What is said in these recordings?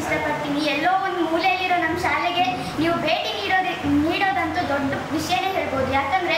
ಇಷ್ಟಪಡ್ತೀನಿ. ಎಲ್ಲೋ ಒಂದು ಮೂಲೆಯಲ್ಲಿರೋ ನಮ್ಮ ಶಾಲೆಗೆ ನೀವು ಭೇಟಿ ನೀಡೋದಂತೂ ದೊಡ್ಡ ವಿಷಯನೇ ಹೇಳ್ಬೋದು. ಯಾಕಂದರೆ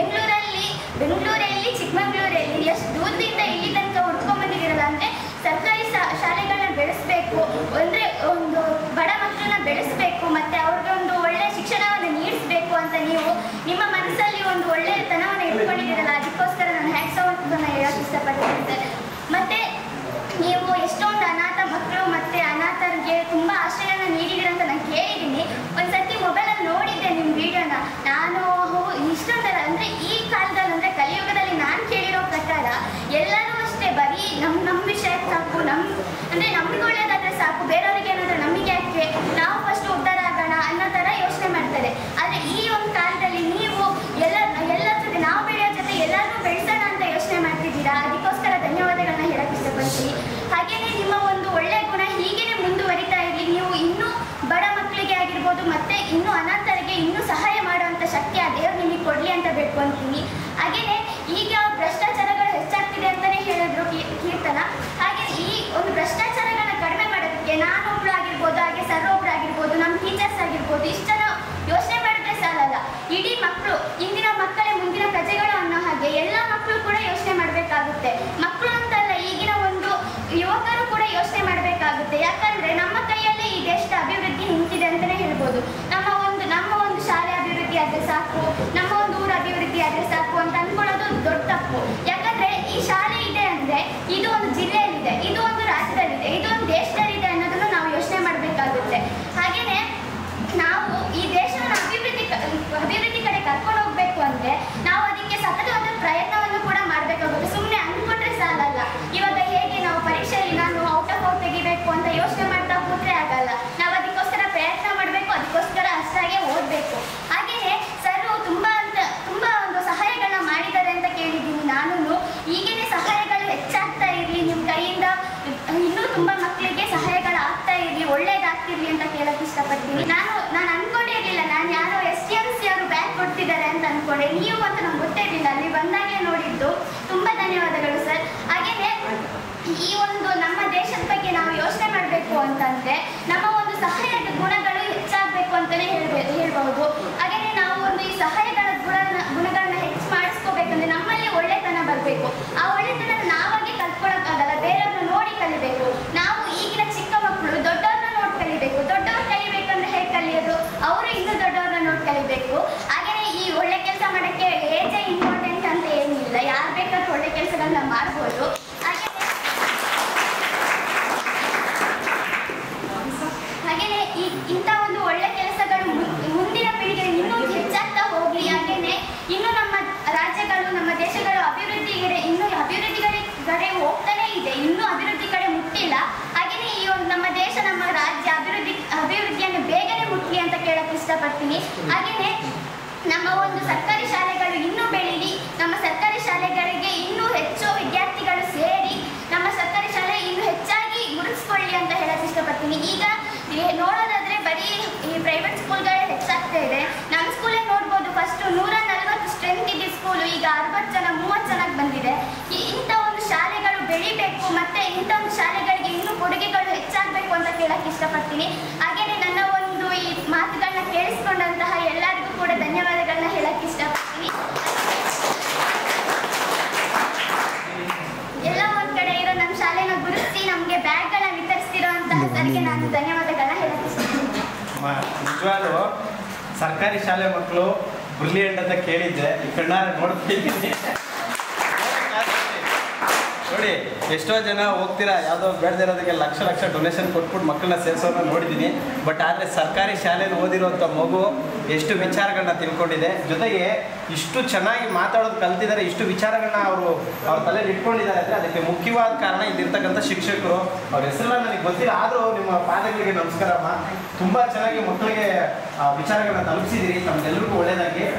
ಬೆಂಗಳೂರಲ್ಲಿ ಚಿಕ್ಕಮಗಳೂರಲ್ಲಿ ಎಷ್ಟು ದೂರದಿಂದ ಇಲ್ಲಿ ತನಕ ಹುಡ್ಕೊಂಡ್ಬಂದಿದ್ದೀರಲ್ಲ, ಅಂದರೆ ಸರ್ಕಾರಿ ಶಾಲೆಗಳನ್ನ ಬೆಳೆಸಬೇಕು, ಅಂದರೆ ಒಂದು ಬಡ ಮಕ್ಕಳನ್ನ ಬೆಳೆಸಬೇಕು ಮತ್ತು ಅವ್ರಿಗೆ ಒಂದು ಒಳ್ಳೆಯ ಶಿಕ್ಷಣವನ್ನು ನೀಡಿಸಬೇಕು ಅಂತ ನೀವು ನಿಮ್ಮ ಮನಸ್ಸಲ್ಲಿ ಒಂದು ಒಳ್ಳೆಯತನವನ್ನು ಇಟ್ಕೊಂಡಿದ್ದೀರಲ್ಲ, ಅದಕ್ಕೋಸ್ಕರ ನಾನು ಹ್ಯಾಟ್ಸ್ ಆಫ್ ಅಂತ ಹೇಳೋಕ್ಕೆ ಇಷ್ಟಪಡ್ತೀನಿ ಸರ್. ಮತ್ತು ನೀವು ಎಷ್ಟೊಂದು ಅನಾಥ ಮಕ್ಕಳು ಮತ್ತು ಅನಾಥರಿಗೆ ತುಂಬ ಆಶ್ರಯನ ನೀಡಿದ್ದೀರ ಅಂತ ನಾನು ಕೇಳಿದ್ದೀನಿ. ಒಂದು ಸರ್ತಿ ಮೊಬೈಲಲ್ಲಿ ನೋಡಿದ್ದೆ ನಿಮ್ಮ ವಿಡಿಯೋನ. ನಾನು ಇಷ್ಟೊಂದಲ್ಲ, ಅಂದರೆ ಈ ಕಾಲದಲ್ಲಿ, ಅಂದರೆ ಕಲಿಯುಗದಲ್ಲಿ ನಾನು ಕೇಳಿರೋ ಪ್ರಕಾರ ಎಲ್ಲರೂ ಅಷ್ಟೇ ಬರೀ ನಮ್ಮ ವಿಷಯಕ್ಕೆ ಸಾಕು, ಅಂದರೆ ನಮ್ಗೆ ಒಳ್ಳೇದಾದರೆ ಸಾಕು, ಬೇರೆಯವ್ರಿಗೆ ಏನಾದರೂ ನಮಗೆ ಯಾಕೆ, ನಾವು ಫಸ್ಟ್ ಉದ್ಧಾರ ಆಗೋಣ ಅನ್ನೋ ಥರ ಯೋಚನೆ ಮಾಡ್ತಾರೆ. ಆದರೆ ಈ ಒಂದು ಕಾಲದಲ್ಲಿ ನೀವು ಎಲ್ಲರ ಜೊತೆ, ನಾವು ಬೆಳೆಯೋ ಜೊತೆ ಎಲ್ಲರೂ ಬೆಳೆಸೋಣ ಅಂತ ಯೋಚನೆ ಮಾಡ್ತಿದ್ದೀರಾ. ಅದಕ್ಕೋಸ್ಕರ ಧನ್ಯವಾದಗಳನ್ನ ಹೇಳಕ್ಕೆ ಇಷ್ಟಪಡ್ತೀನಿ. ಹಾಗೆಯೇ ನಿಮ್ಮ ಒಂದು ಒಳ್ಳೆಯ ಗುಣ ಹೀಗೇ ಮುಂದುವರಿತಾ ಇರಲಿ. ನೀವು ಇನ್ನೂ ಬಡ ಮಕ್ಕಳಿಗೆ ಆಗಿರ್ಬೋದು ಮತ್ತು ಇನ್ನೂ ಅನಾಥರಿಗೆ ಇನ್ನೂ ಸಹಾಯ ಮಾಡುವಂಥ ಶಕ್ತಿ ಆ ದೇವ್ರು ನಿಮಗೆ ಕೊಡಲಿ ಅಂತ ಬೇಡ್ಕೊತೀನಿ. ಹಾಗೆಯೇ ಈಗ ಭ್ರಷ್ಟಾಚಾರಗಳು ಹೆಚ್ಚಾಗ್ತಿದೆ ಅಂತಲೇ ಹೇಳಿದ್ರು ಕೀರ್ತನ. ಹಾಗೆ ಈ ಒಂದು ಭ್ರಷ್ಟಾಚಾರಗಳನ್ನ ಕಡಿಮೆ ಮಾಡೋದಕ್ಕೆ ನಾನೊಬ್ರು ಆಗಿರ್ಬೋದು, ಹಾಗೆ ಸರ್ ಒಬ್ರು ಆಗಿರ್ಬೋದು, ನಮ್ಮ ಟೀಚರ್ಸ್ ಆಗಿರ್ಬೋದು, ಇಷ್ಟನ್ನು ಯೋಚನೆ ಮಾಡಿದ್ರೆ ಸಾಲಲ್ಲ. ಇಡೀ ಮಕ್ಕಳು ಇಂದಿನ ಮಕ್ಕಳೇ ಮುಂದಿನ ಪ್ರಜೆಗಳು ಅನ್ನೋ ಹಾಗೆ ಎಲ್ಲ ಮಕ್ಕಳು ಕೂಡ ಯೋಚನೆ ಮಾಡಬೇಕಾಗುತ್ತೆ. ಮಕ್ಕಳು ಅಂತಲ್ಲ, ಈಗಿನ ಒಂದು ಯುವಕರು ಕೂಡ ಯೋಚನೆ ಮಾಡಬೇಕಾಗುತ್ತೆ. ಯಾಕಂದರೆ ನಮ್ಮ ಕೈಯಲ್ಲೇ ಈ ದೇಶದ ಅಭಿವೃದ್ಧಿ ನಿಂತಿದೆ ಅಂತಲೇ ಹೇಳ್ಬೋದು. ನಮ್ಮ ಒಂದು ಶಾಲೆ ಅಭಿವೃದ್ಧಿ ಆದರೆ ಸಾಕು, ನಮ್ಮ ಒಂದು ಊರು ಅಭಿವೃದ್ಧಿ ಆದರೆ ಸಾಕು ಅಂತ ಅಂದ್ಕೊಳ್ಳೋದು ದೊಡ್ಡ ತಪ್ಪು. ಯಾಕಂದರೆ ಈ ಶಾಲೆ ಇದೆ ಅಂದರೆ ಇದು ಒಂದು ಜಿಲ್ಲೆಯಲ್ಲಿದೆ, ಇದು ಒಂದು ರಾಜ್ಯದಲ್ಲಿದೆ, ಇದು ಒಂದು ದೇಶದಲ್ಲಿದೆ ಅನ್ನೋದನ್ನು ನಾವು ಯೋಚನೆ ಮಾಡಬೇಕಾಗುತ್ತೆ. ಹಾಗೆಯೇ ನಾವು ಈ ದೇಶವನ್ನು ಅಭಿವೃದ್ಧಿ ಕಡೆ ಕರ್ಕೊಂಡು ಹೋಗಬೇಕು ಅಂದರೆ ನಾವು ಅದಕ್ಕೆ ಸತತವಾದ ಪ್ರಯತ್ನವನ್ನು ಕೂಡ ಮಾಡಬೇಕಾಗುತ್ತೆ. ಸುಮ್ಮನೆ ಅಂದ್ಕೊಂಡ್ರೆ ಸಾಲಲ್ಲ. ಇವಾಗ ಹೇಗೆ ನಾವು ಪರೀಕ್ಷೆಯಲ್ಲಿ ನಾನು ಔಟ್ ಆಫ್ ಔಟ್ ತೆಗಿಬೇಕು ಅಂತ ಯೋಚನೆ ಮಾಡ್ತಾ ಕೂತ್ರೆ ಆಗಲ್ಲ. ನಾವು ಅದಕ್ಕೋಸ್ಕರ ಪ್ರಯತ್ನ ಮಾಡಬೇಕು, ಅದಕ್ಕೋಸ್ಕರ ಅಷ್ಟಾಗೆ ಓದಬೇಕು. ಹಾಗೆಯೇ ಸರ್ ತುಂಬ ಒಂದು ಸಹಾಯಗಳನ್ನ ಮಾಡಿದ್ದಾರೆ ಅಂತ ಕೇಳಿದ್ದೀನಿ ನಾನು. ಈಗೇನೆ ಸಹಾಯಗಳು ಹೆಚ್ಚಾಗ್ತಾ ಇರಲಿ, ನಿಮ್ಮ ಕೈಯಿಂದ ಇನ್ನೂ ತುಂಬ ಮಕ್ಕಳಿಗೆ ಸಹಾಯಗಳಾಗ್ತಾ ಇರಲಿ, ಒಳ್ಳೇದಾಗ್ತಿರ್ಲಿ ಅಂತ ಕೇಳೋಕ್ಕೆ ಇಷ್ಟಪಡ್ತೀನಿ. ನಾನು ಅಂದ್ಕೊಂಡಿರಲಿಲ್ಲ, ನಾನು ಯಾರೋ STMC ಅವರು ಬ್ಯಾಗ್ ಕೊಡ್ತಿದ್ದಾರೆ ಅಂತ ಅಂದ್ಕೊಂಡೆ. ನೀವು ಅಂತ ನಮ್ಗೆ ಗೊತ್ತೇ ಇರಲಿಲ್ಲ, ಅಲ್ಲಿ ಬಂದಾಗಲೇ ನೋಡಿದ್ದು. ತುಂಬ ಧನ್ಯವಾದಗಳು ಸರ್. ಹಾಗೆಯೇ ಈ ಒಂದು ನಮ್ಮ ದೇಶದ ಬಗ್ಗೆ ನಾವು ಯೋಚನೆ ಮಾಡಬೇಕು ಅಂತಂದರೆ ನಮ್ಮ ಒಂದು ಸಹಾಯದ ಗುಣಗಳು ಹೆಚ್ಚಾಗಬೇಕು ಅಂತಲೇ ಹೇಳ್ಬೋದು. ಹಾಗೆಯೇ ನಾವು ಒಂದು ಈ ಸಹಾಯಗಳ ಗುಣಗಳನ್ನ ಹೆಚ್ಚು ಮಾಡಿಸ್ಕೋಬೇಕಂದ್ರೆ ನಮ್ಮಲ್ಲಿ ಒಳ್ಳೆತನ ಬರಬೇಕು. ಆ ಒಳ್ಳೆತನ ನಾವಾಗೆ ಕಲ್ತ್ಕೊಳ್ಳೋಕ್ಕಾಗಲ್ಲ, ಬೇರೆಯವ್ರನ್ನ ನೋಡಿ ಕಲಿಬೇಕು. ನಾವು ಈಗಿನ ಚಿಕ್ಕ ಮಕ್ಕಳು ದೊಡ್ಡವ್ರನ್ನ ನೋಡಿ ಕಲಿಬೇಕು. ದೊಡ್ಡವ್ರು ಕಲಿಬೇಕಂದ್ರೆ ಹೇಗೆ ಕಲಿಯೋದು, ಅವರು ಇನ್ನೂ ದೊಡ್ಡವ್ರನ್ನ ನೋಡಿ ಕಲಿಬೇಕು. ಹಾಗೆಯೇ ಈ ಒಳ್ಳೆ ಕೆಲಸ ಮಾಡೋಕ್ಕೆ ಏಜೇ ಇಂಪಾರ್ಟೆಂಟ್ ಅಂತ ಏನಿಲ್ಲ, ಯಾರು ಬೇಕಾದ್ರೂ ಒಳ್ಳೆ ಕೆಲಸಗಳನ್ನ ಮಾಡ್ಬೋದು. ಹಾಗೆಯೇ ಇಂಥ ಒಂದು ಒಳ್ಳೆ ಕೆಲಸಗಳು ಮುಂದಿನ ಪೀಳಿಗೆ ಇನ್ನೂ ಹೆಚ್ಚಾಗ್ತಾ ಹೋಗಲಿ. ಹಾಗೆಯೇ ಇನ್ನೂ ನಮ್ಮ ರಾಜ್ಯಗಳು, ನಮ್ಮ ದೇಶಗಳು ಇನ್ನೂ ಅಭಿವೃದ್ಧಿ ಕಡೆ ಹೋಗ್ತಾನೇ ಇದೆ, ಇನ್ನೂ ಅಭಿವೃದ್ಧಿ ಕಡೆ ಮುಟ್ಟಿಲ್ಲ. ಹಾಗೆಯೇ ಈ ಒಂದು ನಮ್ಮ ದೇಶ, ನಮ್ಮ ರಾಜ್ಯ ಅಭಿವೃದ್ಧಿಯನ್ನು ಬೇಗನೆ ಮುಟ್ಟಲಿ ಅಂತ ಕೇಳಕ್ಕೆ ಇಷ್ಟಪಡ್ತೀನಿ. ಹಾಗೆಯೇ ನಮ್ಮ ಒಂದು ಸರ್ಕಾರಿ ಶಾಲೆಗಳು ಇನ್ನೂ ಬೆಳೀಲಿ, ನಮ್ಮ ಸರ್ಕಾರಿ ಶಾಲೆಗಳಿಗೆ ಇನ್ನೂ ಹೆಚ್ಚು ವಿದ್ಯಾರ್ಥಿಗಳು ಸೇರಿ ನಮ್ಮ ಸರ್ಕಾರಿ ಶಾಲೆ ಇನ್ನೂ ಹೆಚ್ಚಾಗಿ ಗುರುತಿಸ್ಕೊಳ್ಳಿ ಅಂತ ಹೇಳಕ್ಕೆ ಇಷ್ಟಪಡ್ತೀನಿ. ಈಗ ನೋಡೋದಾದರೆ ಬರೀ ಈ ಪ್ರೈವೇಟ್ ಸ್ಕೂಲ್ಗಳೇ ಹೆಚ್ಚಾಗ್ತಾ ಇದೆ. ನಮ್ಮ ಸ್ಕೂಲೇ ನೋಡ್ಬೋದು, ಫಸ್ಟು 140 ಸ್ಟ್ರೆಂತ್ ಇದ್ದ ಸ್ಕೂಲು ಈಗ 60 ಜನ 30 ಜನಕ್ಕೆ ಬಂದಿದೆ. ಇಂಥ ಒಂದು ಶಾಲೆಗಳು ಬೆಳಿಬೇಕು ಮತ್ತು ಇಂಥ ಒಂದು ಶಾಲೆಗಳಿಗೆ ಇನ್ನೂ ಕೊಡುಗೆಗಳು ಹೆಚ್ಚಾಗಬೇಕು ಅಂತ ಕೇಳಕ್ಕೆ ಇಷ್ಟಪಡ್ತೀನಿ. ಹಾಗೆಯೇ ನನ್ನ ಒಂದು ಈ ಮಾತುಗಳನ್ನ ಕೇಳಿಸ್ಕೊಂಡಂತಹ ಎಲ್ಲರಿಗೂ ಕೂಡ ಧನ್ಯವಾದಗಳನ್ನ ಹೇಳಕ್ಕೆ ಇಷ್ಟಪಡ್ತೀನಿ. ಎಲ್ಲ ಒಂದು ಕಡೆ ಇರೋ ನಮ್ಮ ಶಾಲೆನ ಗುರುತಿಸಿ ನಮಗೆ ಬ್ಯಾಗ್ಗಳನ್ನ ವಿತರಿಸ್ತಿರೋ ಅಂತಹ ಸರಿಗೆ ನಾನು ಧನ್ಯವಾದಗಳನ್ನ ಹೇಳಕ್ಕೆ ಇಷ್ಟಪಡ್ತೀನಿ. ನಿಜವಾಗ್ಲೂ ಸರ್ಕಾರಿ ಶಾಲೆ ಮಕ್ಕಳು ಬ್ರಿಲಿಯಂಟ್ ಅಂತ ಕೇಳಿದ್ದೆ, ಈ ಕಣ್ಣಾರೆ ನೋಡ್ತಿದ್ದೀನಿ. ನೋಡಿ ಎಷ್ಟೋ ಜನ ಹೋಗ್ತೀರಾ, ಯಾವುದೋ ಬೇಡದಿರೋದಕ್ಕೆ ಲಕ್ಷ ಡೊನೇಷನ್ ಕೊಟ್ಬಿಟ್ಟು ಮಕ್ಕಳನ್ನ ಸೇರಿಸೋನ್ನ ನೋಡಿದ್ದೀನಿ. ಬಟ್ ಆದರೆ ಸರ್ಕಾರಿ ಶಾಲೆಯಲ್ಲಿ ಓದಿರೋಂಥ ಮಗು ಎಷ್ಟು ವಿಚಾರಗಳನ್ನ ತಿಳ್ಕೊಂಡಿದೆ, ಜೊತೆಗೆ ಇಷ್ಟು ಚೆನ್ನಾಗಿ ಮಾತಾಡೋದು ಕಲ್ತಿದ್ದಾರೆ, ಇಷ್ಟು ವಿಚಾರಗಳನ್ನ ಅವ್ರ ತಲೆಯಲ್ಲಿ ಇಟ್ಕೊಂಡಿದ್ದಾರೆ ಅಂದರೆ ಅದಕ್ಕೆ ಮುಖ್ಯವಾದ ಕಾರಣ ಇಲ್ಲಿರ್ತಕ್ಕಂಥ ಶಿಕ್ಷಕರು. ಅವ್ರ ಹೆಸರನ್ನ ನನಗೆ ಗೊತ್ತಿಲ್ಲ, ಆದರೂ ನಿಮ್ಮ ಪಾದಗಳಿಗೆ ನಮಸ್ಕಾರಮ್ಮ. ತುಂಬ ಚೆನ್ನಾಗಿ ಮಕ್ಕಳಿಗೆ ವಿಚಾರಗಳನ್ನ ತಲುಪಿಸಿದ್ದೀರಿ. ತಮಗೆಲ್ಲರಿಗೂ ಒಳ್ಳೆಯದಾಗಿ.